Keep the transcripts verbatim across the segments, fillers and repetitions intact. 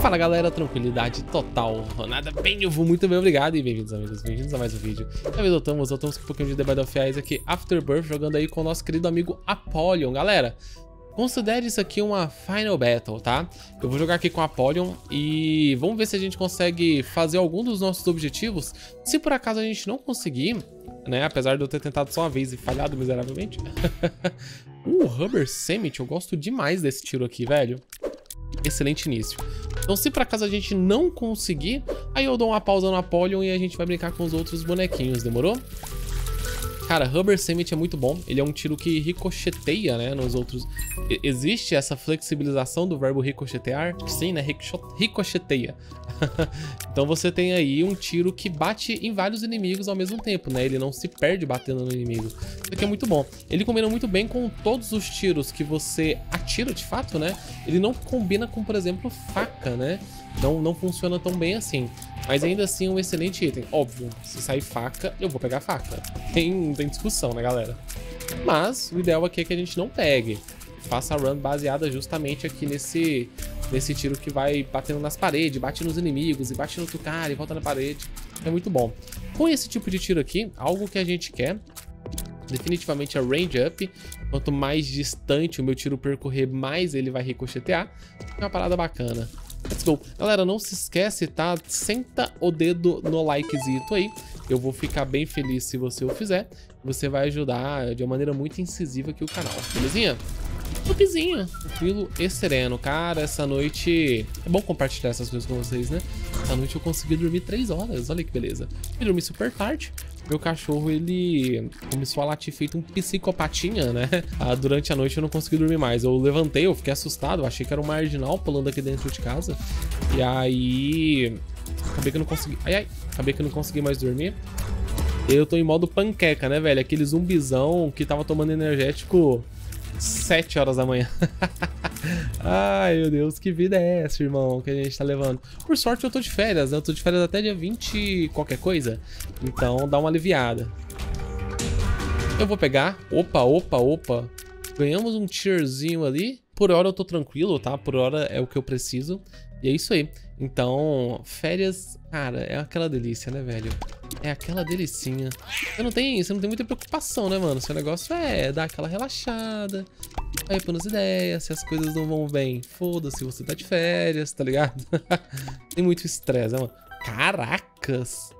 Fala galera, tranquilidade total, nada bem, eu vou muito bem, obrigado e bem-vindos amigos, bem-vindos a mais um vídeo. Dessa vez voltamos, voltamos com um pouquinho de The Battlefield aqui, Afterbirth, jogando aí com o nosso querido amigo Apollyon. Galera, considere isso aqui uma Final Battle, tá? Eu vou jogar aqui com o Apollyon e vamos ver se a gente consegue fazer algum dos nossos objetivos. Se por acaso a gente não conseguir, né, apesar de eu ter tentado só uma vez e falhado miseravelmente. uh, Rubber Summit, eu gosto demais desse tiro aqui, velho. Excelente início. Então se por acaso a gente não conseguir, aí eu dou uma pausa no Apollyon e a gente vai brincar com os outros bonequinhos, demorou? Cara, Rubber Summit é muito bom, ele é um tiro que ricocheteia, né, nos outros... Existe essa flexibilização do verbo ricochetear? Sim, né, ricocheteia. Então você tem aí um tiro que bate em vários inimigos ao mesmo tempo, né, ele não se perde batendo no inimigo. Isso aqui é muito bom. Ele combina muito bem com todos os tiros que você atira de fato, né, ele não combina com, por exemplo, faca, né, não, não funciona tão bem assim. Mas ainda assim é um excelente item. Óbvio, se sair faca, eu vou pegar faca. Tem, não tem discussão, né, galera? Mas o ideal aqui é que a gente não pegue. Faça a run baseada justamente aqui nesse, nesse tiro que vai batendo nas paredes, bate nos inimigos e bate no outro cara e volta na parede. É muito bom. Com esse tipo de tiro aqui, algo que a gente quer definitivamente é range up. Quanto mais distante o meu tiro percorrer, mais ele vai ricochetear. É uma parada bacana. Let's go. Galera, não se esquece, tá? Senta o dedo no likezito aí. Eu vou ficar bem feliz se você o fizer. Você vai ajudar de uma maneira muito incisiva aqui o canal. Belezinha? Topzinho. Tranquilo e sereno. Cara, essa noite... É bom compartilhar essas coisas com vocês, né? Essa noite eu consegui dormir três horas. Olha que beleza. Eu dormi super tarde. Meu cachorro, ele começou a latir feito um psicopatinha, né? Ah, durante a noite eu não consegui dormir mais. Eu levantei, eu fiquei assustado. Eu achei que era um marginal pulando aqui dentro de casa. E aí... Acabei que eu não consegui... Ai, ai. Acabei que eu não consegui mais dormir. Eu tô em modo panqueca, né, velho? Aquele zumbizão que tava tomando energético sete horas da manhã. Ai, meu Deus, que vida é essa, irmão, que a gente tá levando? Por sorte eu tô de férias, né? Eu tô de férias até dia vinte qualquer coisa. Então dá uma aliviada. Eu vou pegar. Opa, opa, opa. Ganhamos um tierzinho ali. Por hora eu tô tranquilo, tá? Por hora é o que eu preciso. E é isso aí. Então, férias, cara, é aquela delícia, né, velho? É aquela delicinha. Você não tem, você não tem muita preocupação, né, mano? Seu negócio é dar aquela relaxada, vai pôr nas ideias, se as coisas não vão bem, foda-se, você tá de férias, tá ligado? Tem muito estresse, né, mano? Caracas!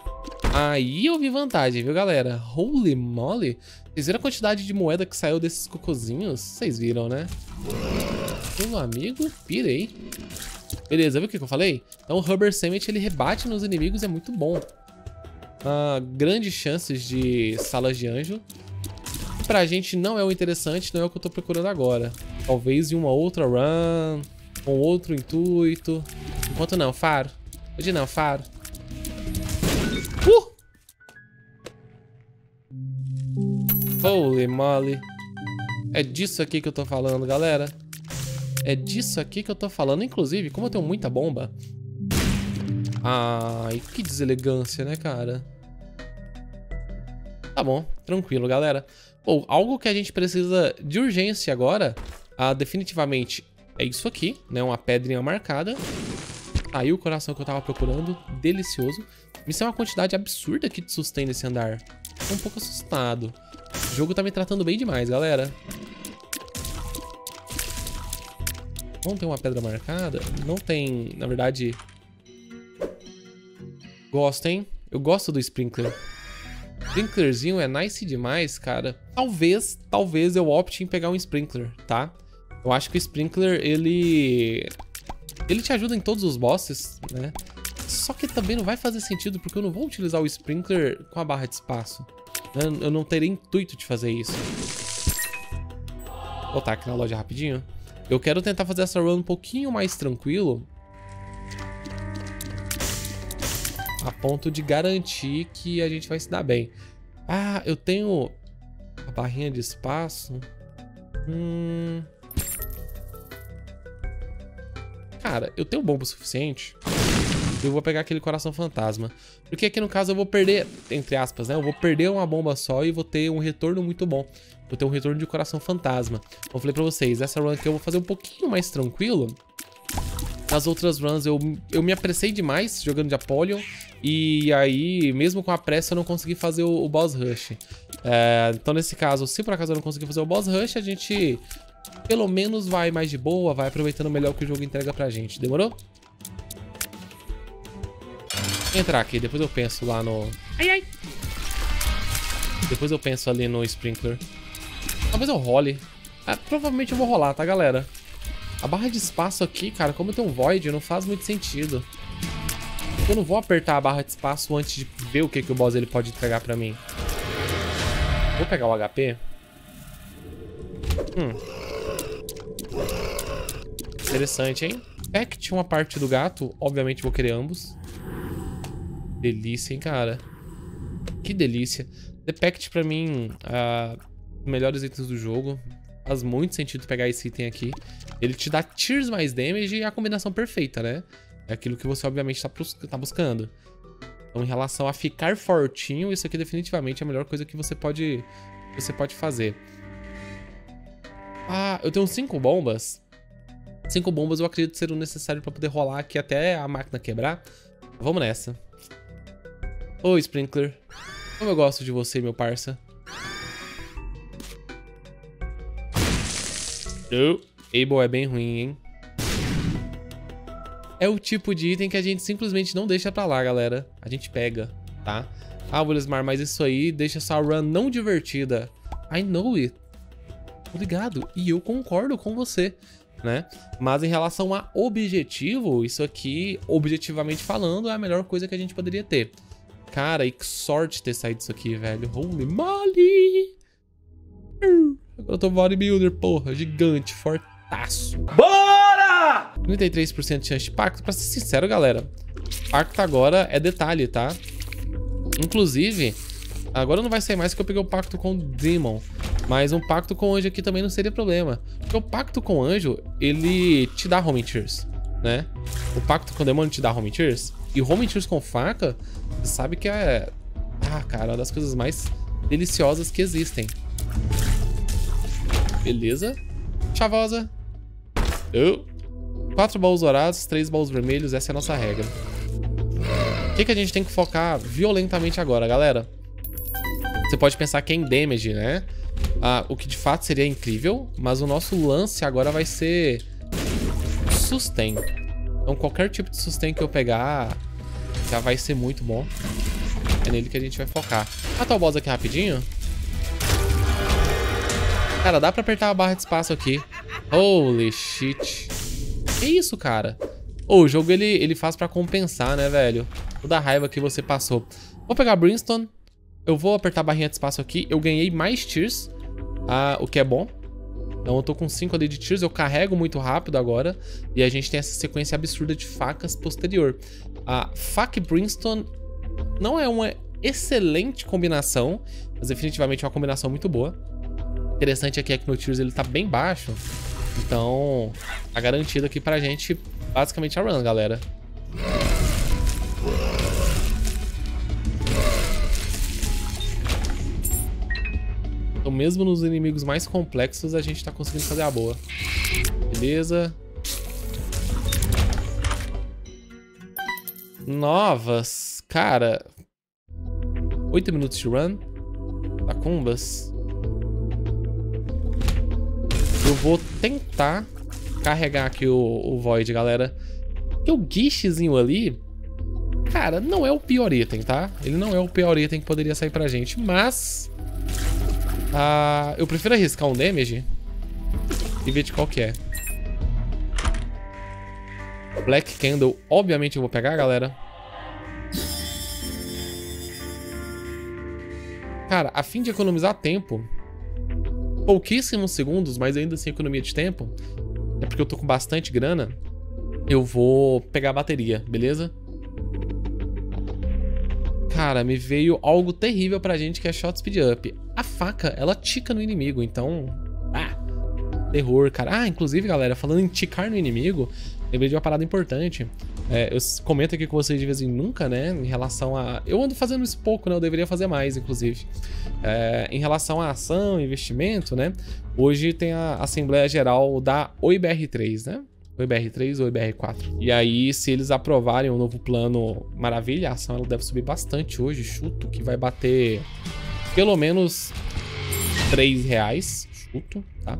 Aí eu vi vantagem, viu, galera? Holy moly! Vocês viram a quantidade de moeda que saiu desses cocôzinhos? Vocês viram, né? Meu amigo, pirei. Beleza, viu o que eu falei? Então o Rubber Summit, ele rebate nos inimigos, é muito bom. Ah, grandes chances de salas de anjo. Pra gente não é o interessante, não é o que eu tô procurando agora. Talvez em uma outra run, com outro intuito. Enquanto não, faro. Hoje não, faro. Uh! Holy moly. É disso aqui que eu tô falando, galera. É disso aqui que eu tô falando. Inclusive, como eu tenho muita bomba... Ai, que deselegância, né, cara? Tá bom, tranquilo, galera. Bom, algo que a gente precisa de urgência agora, ah, definitivamente, é isso aqui, né? Uma pedrinha marcada. Aí o coração que eu tava procurando, delicioso. Isso é uma quantidade absurda aqui de sustain nesse andar. Tô um pouco assustado. O jogo tá me tratando bem demais, galera. Não tem uma pedra marcada? Não tem, na verdade... Gosto, hein? Eu gosto do Sprinkler. Sprinklerzinho é nice demais, cara. Talvez, talvez eu opte em pegar um Sprinkler, tá? Eu acho que o Sprinkler, ele... Ele te ajuda em todos os bosses, né? Só que também não vai fazer sentido, porque eu não vou utilizar o Sprinkler com a barra de espaço. Eu não terei intuito de fazer isso. Vou voltar aqui na loja rapidinho. Eu quero tentar fazer essa run um pouquinho mais tranquilo, a ponto de garantir que a gente vai se dar bem. Ah, eu tenho a barrinha de espaço. Hum... Cara, eu tenho bomba o suficiente. Eu vou pegar aquele coração fantasma. Porque aqui no caso eu vou perder, entre aspas, né? Eu vou perder uma bomba só e vou ter um retorno muito bom. Vou ter um retorno de coração fantasma. Como eu falei pra vocês, essa run aqui eu vou fazer um pouquinho mais tranquilo. Nas outras runs eu, eu me apressei demais jogando de Apollyon. E aí, mesmo com a pressa, eu não consegui fazer o, o Boss Rush. É, então, nesse caso, se por acaso eu não conseguir fazer o Boss Rush, a gente pelo menos vai mais de boa, vai aproveitando melhor o que o jogo entrega pra gente. Demorou? Vou entrar aqui, depois eu penso lá no... Ai, ai! Depois eu penso ali no Sprinkler. Talvez eu role. Ah, provavelmente eu vou rolar, tá, galera? A barra de espaço aqui, cara, como eu tenho um Void, não faz muito sentido. Eu não vou apertar a barra de espaço antes de ver o que, que o boss ele pode entregar pra mim. Vou pegar o H P. Hum. Interessante, hein? Pact, uma parte do gato. Obviamente vou querer ambos. Delícia, hein, cara? Que delícia. The Pact, pra mim, uh, melhores itens do jogo. Faz muito sentido pegar esse item aqui. Ele te dá tears mais damage e a combinação perfeita, né? É aquilo que você, obviamente, tá, tá buscando. Então, em relação a ficar fortinho, isso aqui definitivamente é a melhor coisa que você pode, você pode fazer. Ah, eu tenho cinco bombas. Cinco bombas eu acredito ser o necessário pra poder rolar aqui até a máquina quebrar. Vamos nessa. Ô, Sprinkler. Como eu gosto de você, meu parça. Oh, Able é bem ruim, hein? É o tipo de item que a gente simplesmente não deixa pra lá, galera. A gente pega, tá? Ah, Willismar, mas isso aí deixa essa run não divertida. I know it. Obrigado. E eu concordo com você, né? Mas em relação a objetivo, isso aqui, objetivamente falando, é a melhor coisa que a gente poderia ter. Cara, e que sorte ter saído isso aqui, velho. Holy moly! Agora eu tô bodybuilder, porra. Gigante, fortaço. Bora! trinta e três por cento de chance de pacto. Pra ser sincero, galera, pacto agora é detalhe, tá? Inclusive, agora não vai sair mais que eu peguei o pacto com o Demon. Mas um pacto com o anjo aqui também não seria problema. Porque o pacto com o anjo, ele te dá Homing Tears, né? O pacto com o demônio te dá Homing Tears. E Homing Tears com faca, você sabe que é... Ah, cara, uma das coisas mais deliciosas que existem. Beleza. Chavosa. Oh. Quatro baús dourados, três baús vermelhos. Essa é a nossa regra. O que, que a gente tem que focar violentamente agora, galera? Você pode pensar que é em damage, né? Ah, o que de fato seria incrível. Mas o nosso lance agora vai ser sustain. Então qualquer tipo de sustain que eu pegar já vai ser muito bom. É nele que a gente vai focar. Matar o boss aqui rapidinho. Cara, dá pra apertar a barra de espaço aqui. Holy shit. Que isso, cara? Oh, o jogo ele, ele faz pra compensar, né, velho? Toda a raiva que você passou. Vou pegar a Brimstone. Eu vou apertar a barrinha de espaço aqui. Eu ganhei mais tears, ah, o que é bom. Então eu tô com cinco ali de tears. Eu carrego muito rápido agora. E a gente tem essa sequência absurda de facas posterior. A faca e Brimstone não é uma excelente combinação, mas definitivamente é uma combinação muito boa. Interessante aqui é que meu tears ele tá bem baixo. Então tá garantido aqui pra gente basicamente a run, galera. Então mesmo nos inimigos mais complexos a gente tá conseguindo fazer a boa. Beleza. Novas. Cara, oito minutos de run. Tacumbas. Eu vou tentar carregar aqui o, o Void, galera. Porque o guichezinho ali, cara, não é o pior item, tá? Ele não é o pior item que poderia sair pra gente, mas... Ah, eu prefiro arriscar um damage e ver de qual que é. Black Candle, obviamente eu vou pegar, galera. Cara, a fim de economizar tempo, pouquíssimos segundos, mas ainda assim economia de tempo, é porque eu tô com bastante grana, eu vou pegar a bateria, beleza? Cara, me veio algo terrível pra gente que é Shot Speed Up. A faca, ela tica no inimigo, então... Ah, terror, cara. Ah, inclusive, galera, falando em ticar no inimigo, lembrei de uma parada importante. É, eu comento aqui com vocês de vez em nunca, né? Em relação a... Eu ando fazendo isso pouco, né? Eu deveria fazer mais, inclusive. É, em relação à ação, investimento, né? Hoje tem a Assembleia Geral da O I B R três, né? O I B R três ou o I B R quatro. E aí, se eles aprovarem o novo plano maravilha, a ação ela deve subir bastante hoje. Chuto que vai bater pelo menos três reais. Chuto, tá?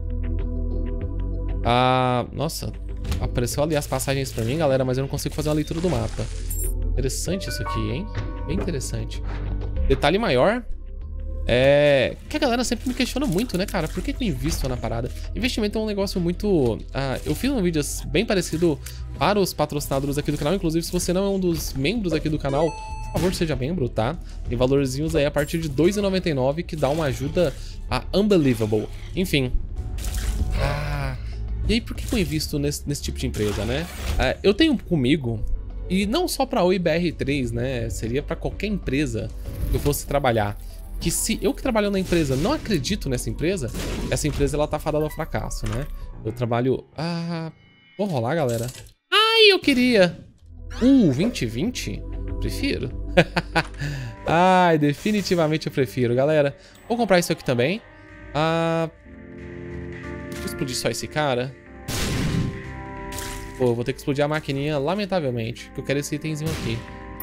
Ah, nossa, apareceu ali as passagens pra mim, galera, mas eu não consigo fazer uma leitura do mapa. Interessante isso aqui, hein? Bem interessante. Detalhe maior é que a galera sempre me questiona muito, né, cara? Por que que eu invisto na parada? Investimento é um negócio muito... Ah, eu fiz um vídeo bem parecido para os patrocinadores aqui do canal. Inclusive, se você não é um dos membros aqui do canal, por favor, seja membro, tá? Tem valorzinhos aí a partir de dois reais e noventa e nove centavos que dá uma ajuda a Unbelievable. Enfim. Ah... E aí, por que eu invisto nesse, nesse tipo de empresa, né? Uh, eu tenho comigo, e não só para o I B R três, né? Seria para qualquer empresa que eu fosse trabalhar. Que se eu que trabalho na empresa não acredito nessa empresa, essa empresa ela tá fadada ao fracasso, né? Eu trabalho... Ah, vou rolar, galera. Ai, eu queria... Uh, vinte e vinte? Prefiro. Ai, definitivamente eu prefiro, galera. Vou comprar isso aqui também. Ah... Deixa eu explodir só esse cara. Pô, eu vou ter que explodir a maquininha, lamentavelmente. Porque eu quero esse itemzinho aqui.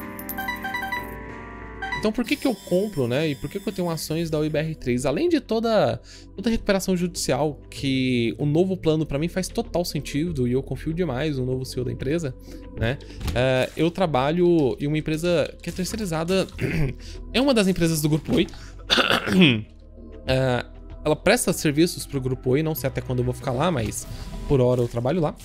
Então por que que eu compro, né? E por que que eu tenho ações da U I B R três? Além de toda, toda a recuperação judicial, que o novo plano pra mim faz total sentido e eu confio demais no novo C E O da empresa, né? Uh, eu trabalho em uma empresa que é terceirizada... é uma das empresas do Grupo Oi. uh, Ela presta serviços pro Grupo Oi, não sei até quando eu vou ficar lá, mas por hora eu trabalho lá.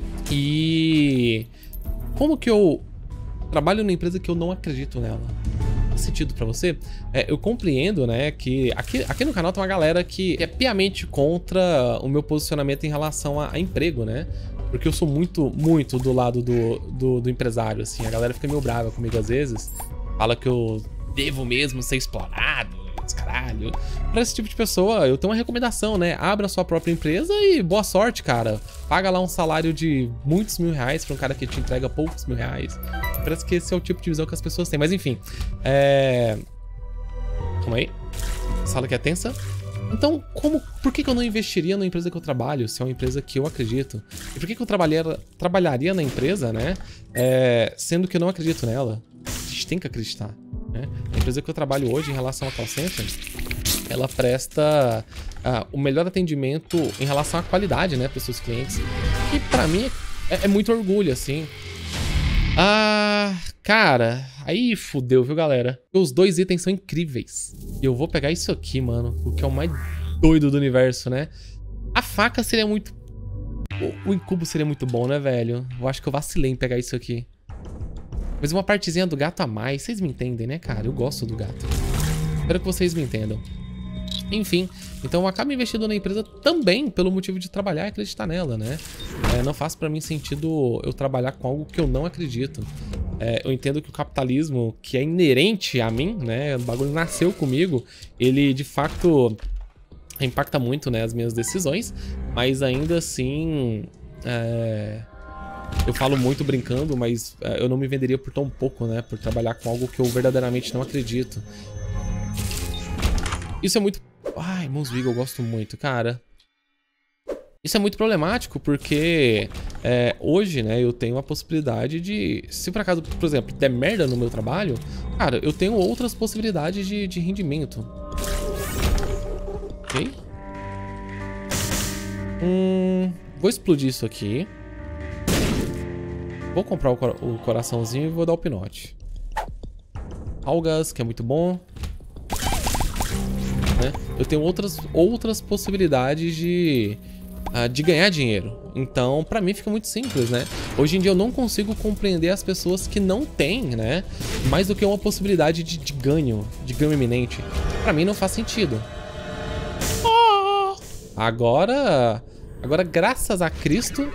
E como que eu trabalho numa empresa que eu não acredito nela? Faz sentido pra você? É, eu compreendo, né, que aqui, aqui no canal tem uma galera que é piamente contra o meu posicionamento em relação a, a emprego, né? Porque eu sou muito, muito do lado do, do, do empresário, assim. A galera fica meio brava comigo às vezes. Fala que eu devo mesmo ser explorado. Caralho. Pra esse tipo de pessoa, eu tenho uma recomendação, né? Abra sua própria empresa e boa sorte, cara. Paga lá um salário de muitos mil reais pra um cara que te entrega poucos mil reais. Parece que esse é o tipo de visão que as pessoas têm. Mas enfim, é... Calma aí. A sala aqui é tensa. Então, como, por que que eu não investiria na empresa que eu trabalho, se é uma empresa que eu acredito? E por que que eu trabalhar, trabalharia na empresa, né? É, sendo que eu não acredito nela? A gente tem que acreditar. Né? A empresa que eu trabalho hoje em relação ao call center, ela presta uh, o melhor atendimento em relação à qualidade, né, para os seus clientes. E para mim é, é muito orgulho, assim. Ah, cara, aí fudeu, viu, galera? Os dois itens são incríveis. E eu vou pegar isso aqui, mano, o que é o mais doido do universo, né? A faca seria muito... O, o incubo seria muito bom, né, velho? Eu acho que eu vacilei em pegar isso aqui. Mas uma partezinha do gato a mais, vocês me entendem, né, cara? Eu gosto do gato. Espero que vocês me entendam. Enfim, então eu acabo investindo na empresa também pelo motivo de trabalhar e acreditar nela, né? É, não faz pra mim sentido eu trabalhar com algo que eu não acredito. É, eu entendo que o capitalismo, que é inerente a mim, né? O bagulho nasceu comigo, ele de fato impacta muito, né, as minhas decisões, mas ainda assim... É... Eu falo muito brincando, mas uh, eu não me venderia por tão pouco, né? Por trabalhar com algo que eu verdadeiramente não acredito. Isso é muito... Ai, Monswig, eu gosto muito, cara. Isso é muito problemático, porque é, hoje, né, eu tenho a possibilidade de... Se por acaso, por exemplo, der merda no meu trabalho, cara, eu tenho outras possibilidades de, de rendimento. Ok? Hum, vou explodir isso aqui. Vou comprar o, cor o coraçãozinho e vou dar o pinote. Algas, que é muito bom. Né? Eu tenho outras, outras possibilidades de, uh, de ganhar dinheiro. Então, pra mim fica muito simples, né? Hoje em dia eu não consigo compreender as pessoas que não têm, né? Mais do que uma possibilidade de, de ganho, de ganho iminente. Pra mim não faz sentido. Oh! Agora, agora, graças a Cristo...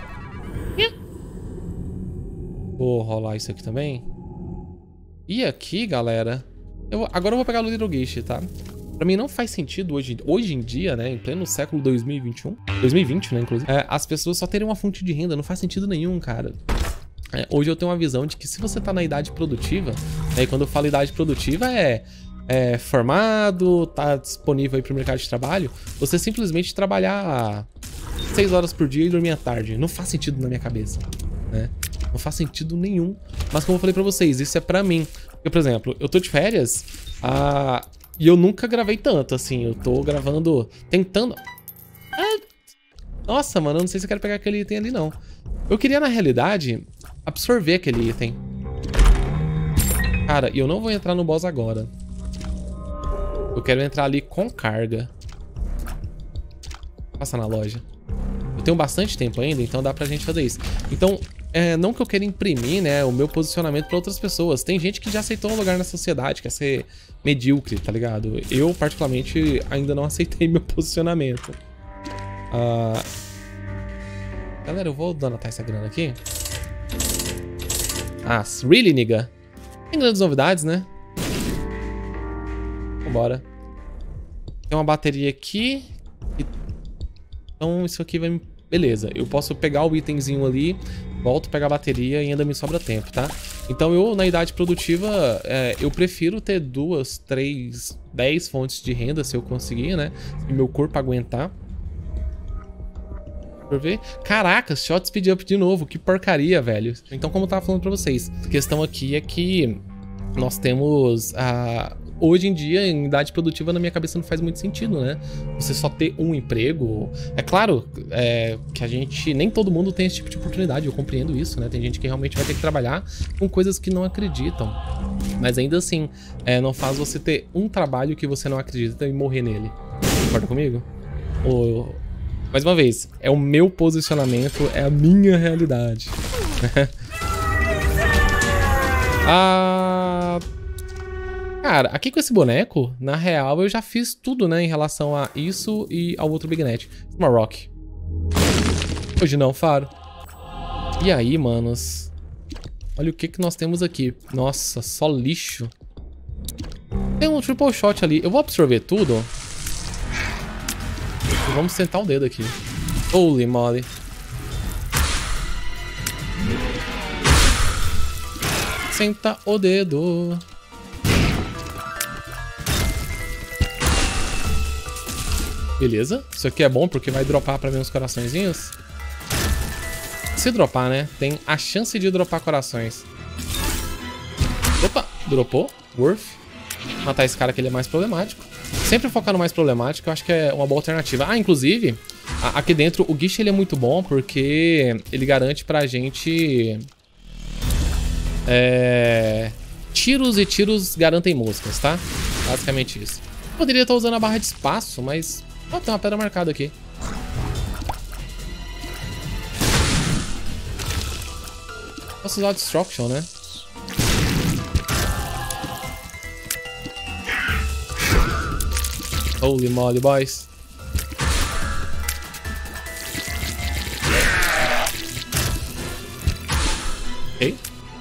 Vou rolar isso aqui também. E aqui, galera... Eu, agora eu vou pegar o Little Geisha, tá? Pra mim não faz sentido hoje, hoje em dia, né? Em pleno século dois mil e vinte e um... dois mil e vinte, né, inclusive. É, as pessoas só terem uma fonte de renda. Não faz sentido nenhum, cara. É, hoje eu tenho uma visão de que se você tá na idade produtiva... Né, e quando eu falo idade produtiva é... É formado, tá disponível aí pro mercado de trabalho... Você simplesmente trabalhar... seis horas por dia e dormia tarde. Não faz sentido na minha cabeça, né? Não faz sentido nenhum. Mas como eu falei pra vocês, isso é pra mim. Porque, por exemplo, eu tô de férias ah, e eu nunca gravei tanto, assim. Eu tô gravando... Tentando... Ah, nossa, mano, eu não sei se eu quero pegar aquele item ali, não. Eu queria, na realidade, absorver aquele item. Cara, e eu não vou entrar no boss agora. Eu quero entrar ali com carga. Passa na loja. Eu tenho bastante tempo ainda, então dá pra gente fazer isso. Então, é, não que eu queira imprimir, né, o meu posicionamento pra outras pessoas. Tem gente que já aceitou um lugar na sociedade, quer ser medíocre, tá ligado? Eu, particularmente, ainda não aceitei meu posicionamento. Uh... Galera, eu vou donatar essa grana aqui. Ah, really, nigga? Tem grandes novidades, né? Vambora. Tem uma bateria aqui. Então isso aqui vai me... Beleza, eu posso pegar o itemzinho ali, volto, pegar a bateria e ainda me sobra tempo, tá? Então eu, na idade produtiva, é, eu prefiro ter duas, três, dez fontes de renda, se eu conseguir, né? Se meu corpo aguentar. Por ver. Caraca, shot speed up de novo, que porcaria, velho. Então, como eu tava falando pra vocês, a questão aqui é que nós temos a... Hoje em dia, em idade produtiva, na minha cabeça não faz muito sentido, né? Você só ter um emprego... É claro é, que a gente... Nem todo mundo tem esse tipo de oportunidade, eu compreendo isso, né? Tem gente que realmente vai ter que trabalhar com coisas que não acreditam. Mas ainda assim, é, não faz você ter um trabalho que você não acredita e morrer nele. Concorda comigo? Ou... Mais uma vez, é o meu posicionamento, é a minha realidade. ah... Cara, aqui com esse boneco, na real, eu já fiz tudo, né, em relação a isso e ao outro Big Net. Uma Rock. Hoje não, Faro. E aí, manos? Olha o que que nós temos aqui. Nossa, só lixo. Tem um triple shot ali. Eu vou absorver tudo. E vamos sentar o dedo aqui. Holy moly. Senta o dedo. Beleza, isso aqui é bom porque vai dropar pra mim uns coraçõezinhos. Se dropar, né? Tem a chance de dropar corações. Opa, dropou. Worth. Matar esse cara que ele é mais problemático. Sempre focar no mais problemático, eu acho que é uma boa alternativa. Ah, inclusive, aqui dentro o Guiche ele é muito bom porque ele garante pra gente... É... Tiros e tiros garantem moscas, tá? Basicamente isso. Poderia estar usando a barra de espaço, mas... Ó, tem uma pedra marcada aqui. Posso usar Destruction, né? Holy moly, boys. Ok.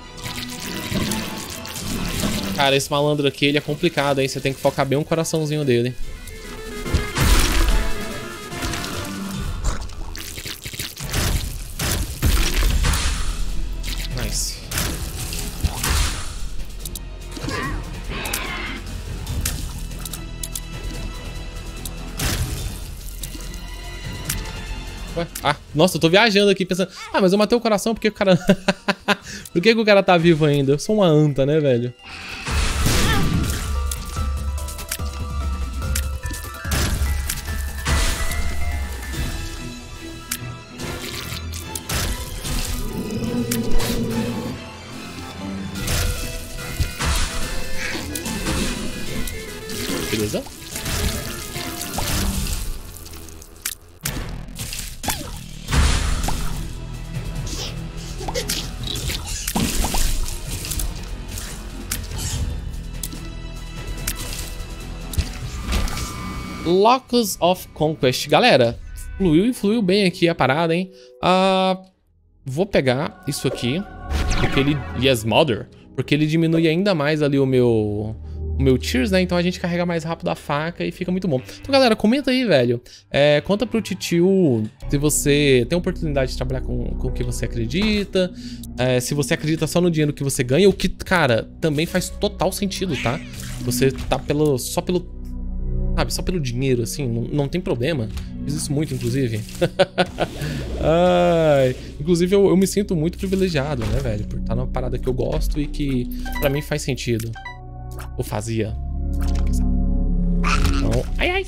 Cara, esse malandro aqui, ele é complicado, hein? Você tem que focar bem o coraçãozinho dele. Nice. Ué? Ah, nossa, eu tô viajando aqui pensando... Ah, mas eu matei o coração, por que o cara... Por que, que o cara tá vivo ainda? Eu sou uma anta, né, velho? Beleza? Locus of Conquest. Galera, fluiu e fluiu bem aqui a parada, hein? Uh, vou pegar isso aqui, porque ele... Yes, Mother. Porque ele diminui ainda mais ali o meu... O meu Tears, né? Então a gente carrega mais rápido a faca e fica muito bom. Então, galera, comenta aí, velho. É, conta pro titio se você tem a oportunidade de trabalhar com, com o que você acredita. É, se você acredita só no dinheiro que você ganha. O que, cara, também faz total sentido, tá? Você tá pelo, só pelo... Sabe, só pelo dinheiro, assim, não, não tem problema. Fiz isso muito, inclusive. Ai, inclusive, eu, eu me sinto muito privilegiado, né, velho? Por estar numa parada que eu gosto e que pra mim faz sentido. Ou fazia. Então, ai, ai.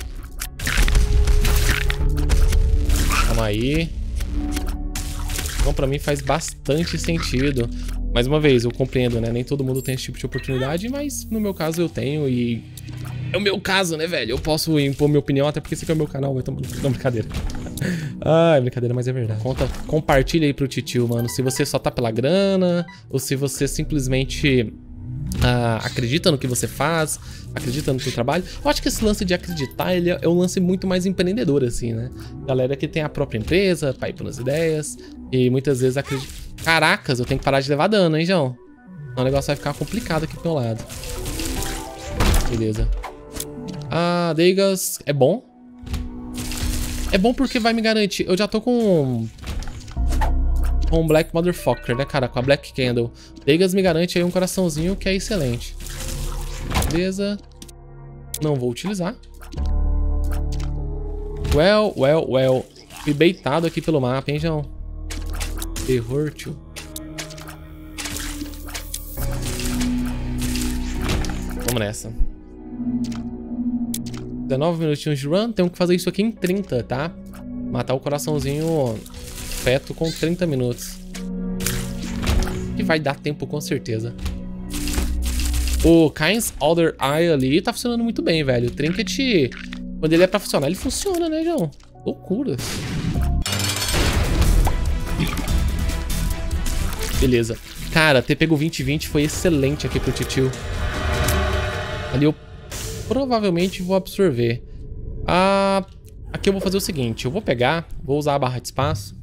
Calma aí. Então, pra mim faz bastante sentido. Mais uma vez, eu compreendo, né? Nem todo mundo tem esse tipo de oportunidade, mas no meu caso eu tenho e... É o meu caso, né, velho? Eu posso impor minha opinião, até porque esse aqui é o meu canal, vai tomar... Não, brincadeira. Ah, é brincadeira, mas é verdade. Conta, compartilha aí pro titio, mano. Se você só tá pela grana, ou se você simplesmente ah, acredita no que você faz, acredita no seu trabalho. Eu acho que esse lance de acreditar, ele é um lance muito mais empreendedor, assim, né? Galera que tem a própria empresa, pai nas ideias, e muitas vezes acredita... Caracas, eu tenho que parar de levar dano, hein, João? O negócio vai ficar complicado aqui pro meu lado. Beleza. Ah, Deigas é bom. É bom porque vai me garantir. Eu já tô com... Com um Black Motherfucker, né, cara? Com a Black Candle. Deigas me garante aí um coraçãozinho que é excelente. Beleza. Não vou utilizar. Well, well, well. Fui beitado aqui pelo mapa, hein, João? Terror, tio. Vamos nessa. dezenove minutinhos de run. Tenho que fazer isso aqui em trinta, tá? Matar o coraçãozinho feto com trinta minutos. Que vai dar tempo com certeza. O Kynes Other Eye ali tá funcionando muito bem, velho. O Trinket, quando ele é pra funcionar, ele funciona, né, João? Loucura. Beleza. Cara, ter pego vinte e vinte foi excelente aqui pro titio. Ali eu provavelmente vou absorver. Ah, aqui eu vou fazer o seguinte. Eu vou pegar, vou usar a barra de espaço.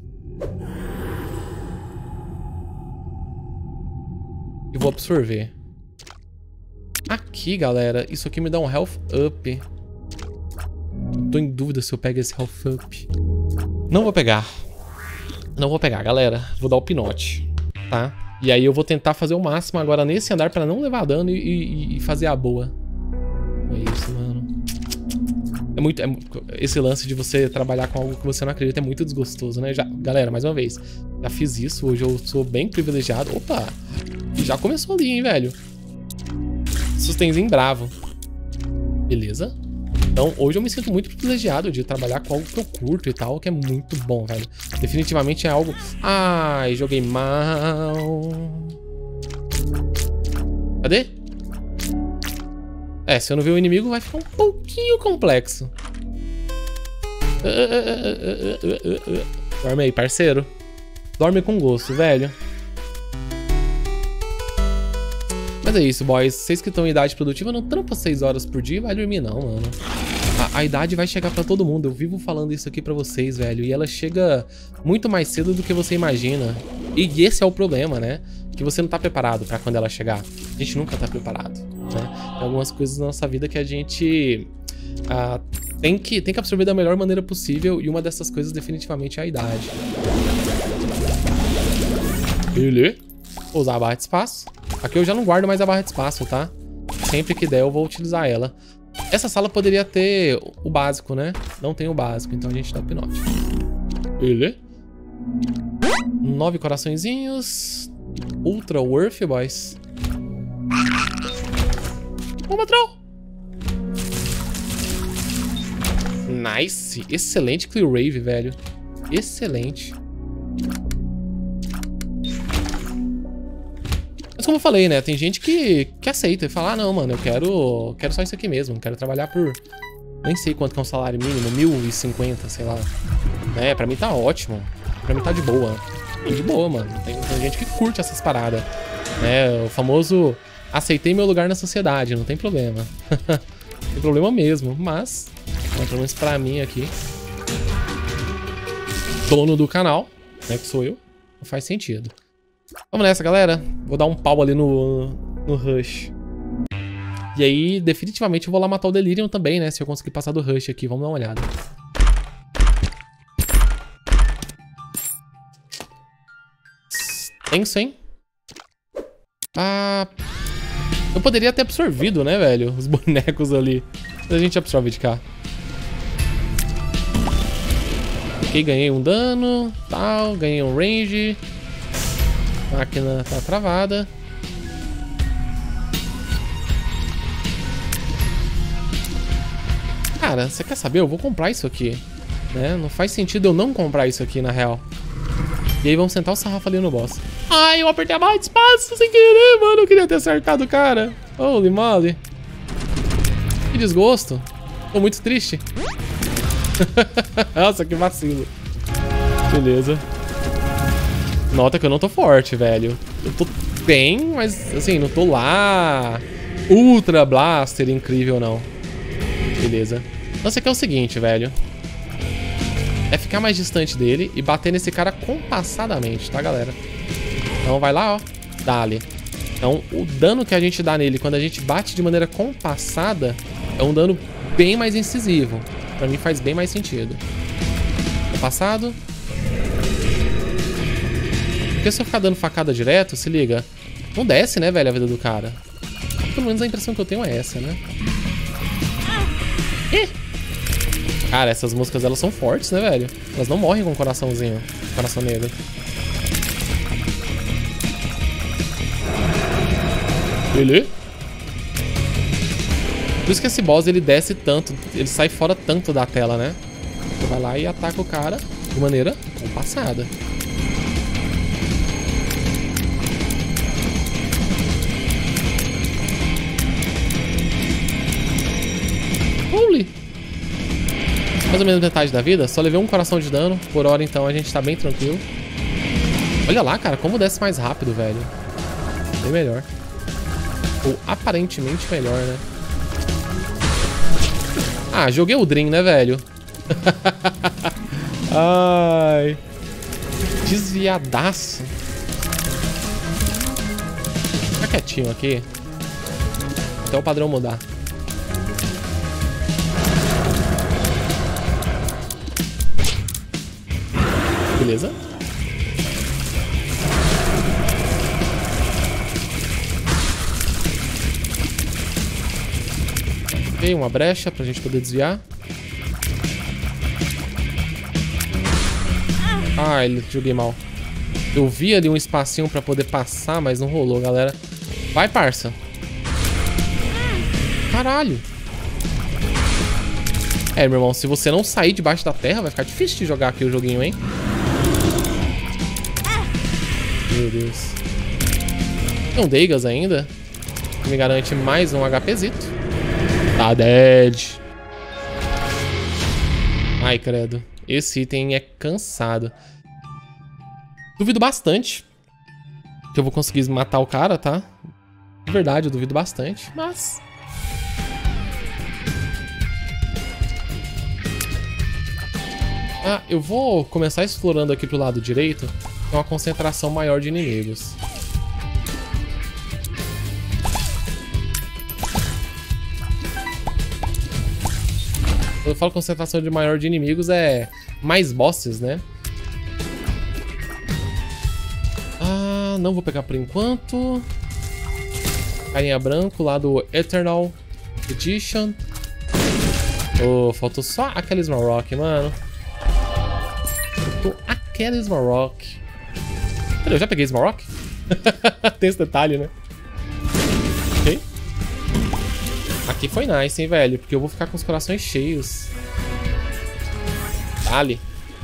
E vou absorver. Aqui, galera, isso aqui me dá um health up. Tô em dúvida se eu pego esse health up. Não vou pegar. Não vou pegar, galera. Vou dar o pinote, tá? E aí eu vou tentar fazer o máximo agora nesse andar pra não levar dano e, e, e fazer a boa. É isso, mano. É muito, é, esse lance de você trabalhar com algo que você não acredita é muito desgostoso, né? Já, galera, mais uma vez, já fiz isso. Hoje eu sou bem privilegiado. Opa! Já começou ali, hein, velho? Sustenzinho bravo. Beleza. Então, hoje eu me sinto muito privilegiado de trabalhar com algo que eu curto e tal, que é muito bom, velho. Definitivamente é algo... Ai, joguei mal. Cadê? É, se eu não ver o inimigo, vai ficar um pouquinho complexo. Dorme aí, parceiro. Dorme com gosto, velho. Mas é isso, boys. Vocês que estão em idade produtiva não trampam seis horas por dia e vai dormir não, mano. A, a idade vai chegar pra todo mundo. Eu vivo falando isso aqui pra vocês, velho. E ela chega muito mais cedo do que você imagina. E esse é o problema, né? Que você não tá preparado pra quando ela chegar. A gente nunca tá preparado, né? Tem algumas coisas na nossa vida que a gente ah, tem, que, tem que absorver da melhor maneira possível. E uma dessas coisas definitivamente é a idade. Beleza. Vou usar a barra de espaço. Aqui eu já não guardo mais a barra de espaço, tá? Sempre que der eu vou utilizar ela. Essa sala poderia ter o básico, né? Não tem o básico, então a gente dá o pinote. Beleza. Nove coraçõezinhos. Ultra worth, boys. Ô, patrão! Nice. Excelente Clear Rave, velho. Excelente. Mas como eu falei, né? Tem gente que, que aceita e fala, ah, não, mano, eu quero, quero só isso aqui mesmo. Quero trabalhar por... Nem sei quanto que é um salário mínimo, mil e cinquenta, sei lá. É, pra mim tá ótimo. Pra mim tá de boa. De boa, mano. Tem, tem gente que curte essas paradas. É, o famoso... Aceitei meu lugar na sociedade, não tem problema. Tem problema mesmo, mas... Pelo menos pra mim aqui... Dono do canal, né, que sou eu. Não faz sentido. Vamos nessa, galera. Vou dar um pau ali no, no Rush. E aí, definitivamente, eu vou lá matar o Delirium também, né? Se eu conseguir passar do Rush aqui. Vamos dar uma olhada. Tenso, hein? Ah... Eu poderia ter absorvido, né, velho? Os bonecos ali. Mas a gente absorve de cá. Ok, ganhei um dano, tal, ganhei um range. A máquina tá travada. Cara, você quer saber? Eu vou comprar isso aqui, né? Não faz sentido eu não comprar isso aqui, na real. E aí vamos sentar o sarrafo ali no boss. Ai, eu apertei a barra de espaço sem querer, mano. Eu queria ter acertado o cara. Holy moly. Que desgosto. Tô muito triste. Nossa, que vacilo. Beleza. Nota que eu não tô forte, velho. Eu tô bem, mas assim, não tô lá Ultra Blaster incrível, não. Beleza. Então você quer o seguinte, velho. É ficar mais distante dele e bater nesse cara compassadamente, tá, galera? Então vai lá, ó. Dá-lhe. Então o dano que a gente dá nele quando a gente bate de maneira compassada é um dano bem mais incisivo. Pra mim faz bem mais sentido. Compassado. Porque se eu ficar dando facada direto, se liga, não desce, né, velho, a vida do cara. Pelo menos a impressão que eu tenho é essa, né? Ih! Cara, essas moscas, elas são fortes, né, velho? Elas não morrem com coraçãozinho. Coração negro. Beleza? Por isso que esse boss, ele desce tanto. Ele sai fora tanto da tela, né? Você vai lá e ataca o cara de maneira compassada. Holy! Mais ou menos metade da vida. Só levei um coração de dano. Por hora, então, a gente tá bem tranquilo. Olha lá, cara. Como desce mais rápido, velho. Bem melhor. Ou aparentemente melhor, né? Ah, joguei o Dream, né, velho? Ai. Desviadaço. Fica quietinho aqui. Até o padrão mudar. Beleza. Ok, uma brecha pra gente poder desviar. Ah, ele joguei mal. Eu vi ali um espacinho pra poder passar, mas não rolou, galera. Vai, parça. Caralho. É, meu irmão, se você não sair debaixo da terra, vai ficar difícil de jogar aqui o joguinho, hein? Meu Deus. Tem um Deigas ainda, que me garante mais um HPzito. Tá dead. Ai, credo. Esse item é cansado. Duvido bastante que eu vou conseguir matar o cara, tá? De verdade, eu duvido bastante, mas... Ah, eu vou começar explorando aqui pro lado direito. Tem uma concentração maior de inimigos. Quando eu falo concentração de maior de inimigos, é mais bosses, né? Ah, não vou pegar por enquanto. Carinha branco lá do Eternal Edition. Oh, faltou só aquele Smarrock, mano. Faltou aquele Smarrock. Peraí, eu já peguei Smarrock? Tem esse detalhe, né? Ok. Aqui foi nice, hein, velho? Porque eu vou ficar com os corações cheios. Dale.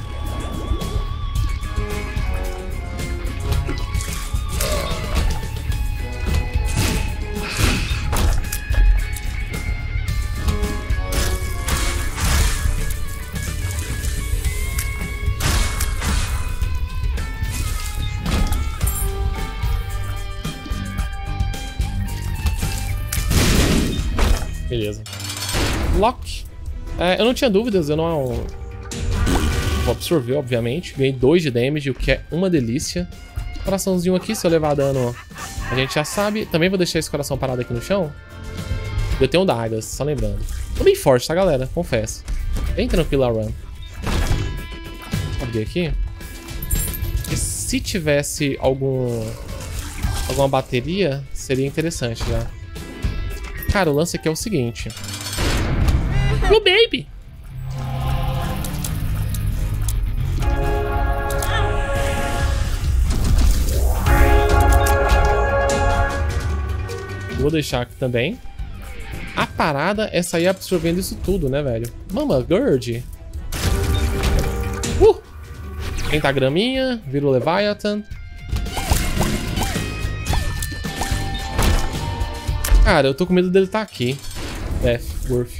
Beleza. Lock. É, eu não tinha dúvidas, eu não... Vou absorver, obviamente. Ganhei dois de damage, o que é uma delícia. Coraçãozinho aqui, se eu levar dano, a gente já sabe. Também vou deixar esse coração parado aqui no chão. Eu tenho um Dagas, só lembrando. Tô bem forte, tá, galera? Confesso. Bem tranquilo a run. Vou abrir aqui. E se tivesse algum... alguma bateria, seria interessante já. Cara, o lance aqui é o seguinte. Blue Baby! Vou deixar aqui também. A parada é sair absorvendo isso tudo, né, velho? Mama, Gurd. Uh! Pentagraminha, vira o Leviathan. Cara, eu tô com medo dele estar aqui. Death, Worth.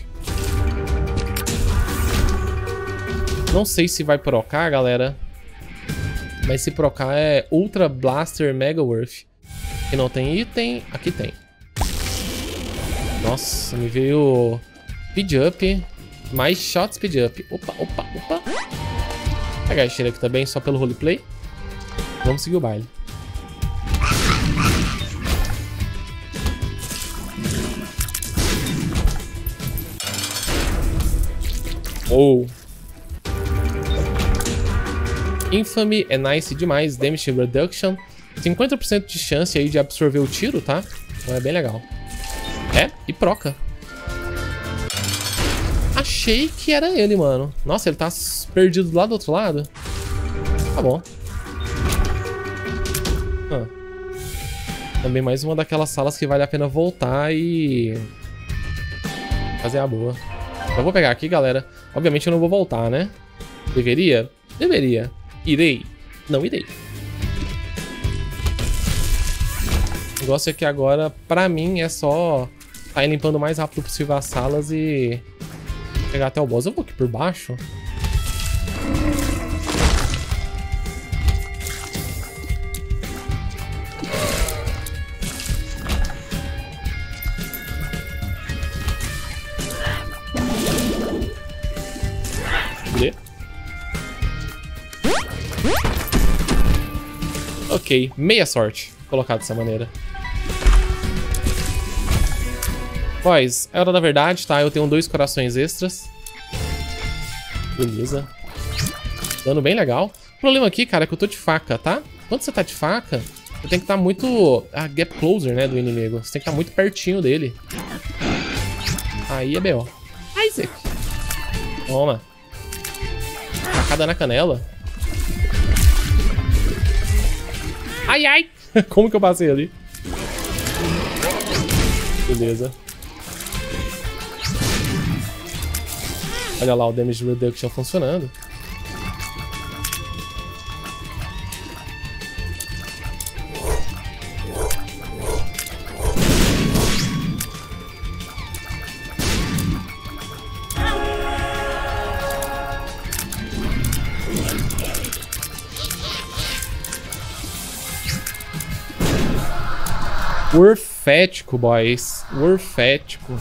Não sei se vai procar, galera. Mas se procar é Ultra Blaster Mega Worth. Que não tem item, aqui tem. Nossa, me veio Speed Up. Mais Shot Speed Up. Opa, opa, opa. Vou pegar a esteira aqui também, só pelo roleplay. Vamos seguir o baile. Oh. Infamy é nice demais. Damage Reduction. cinquenta por cento de chance aí de absorver o tiro, tá? Então é bem legal. É, e proca. Achei que era ele, mano. Nossa, ele tá perdido lá do outro lado. Tá bom. Ah. Também mais uma daquelas salas que vale a pena voltar e... fazer a boa. Eu vou pegar aqui, galera. Obviamente eu não vou voltar, né? Deveria? Deveria. Irei. Não irei. O negócio é que agora, pra mim, é só sair limpando o mais rápido possível as salas e chegar até o boss. Eu vou aqui por baixo. Cadê? Ok, meia sorte colocar dessa maneira. Boys, é hora da verdade, tá? Eu tenho dois corações extras. Beleza. Dano bem legal. O problema aqui, cara, é que eu tô de faca, tá? Quando você tá de faca, você tem que estar muito... Ah, get closer, né, do inimigo. Você tem que estar muito pertinho dele. Aí é B O. Isaac. Toma. Facada na canela. Ai, ai. Como que eu passei ali? Beleza. Olha lá o Damage Reduction funcionando. Worfético, boys. Worfético.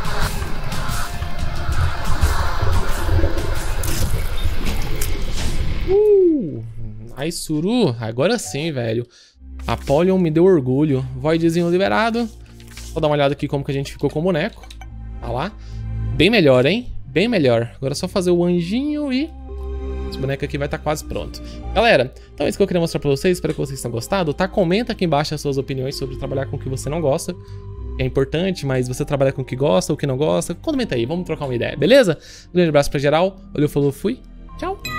Uh, nice, Suru. Agora sim, velho. Apollyon me deu orgulho. Voidzinho liberado. Vou dar uma olhada aqui como que a gente ficou com o boneco. Tá lá. Bem melhor, hein? Bem melhor. Agora é só fazer o anjinho e... esse boneco aqui vai estar quase pronto. Galera, então é isso que eu queria mostrar pra vocês. Espero que vocês tenham gostado, tá? Comenta aqui embaixo as suas opiniões sobre trabalhar com o que você não gosta. É importante, mas você trabalha com o que gosta ou o que não gosta. Comenta aí, vamos trocar uma ideia, beleza? Um grande abraço pra geral. Valeu, falou, fui. Tchau!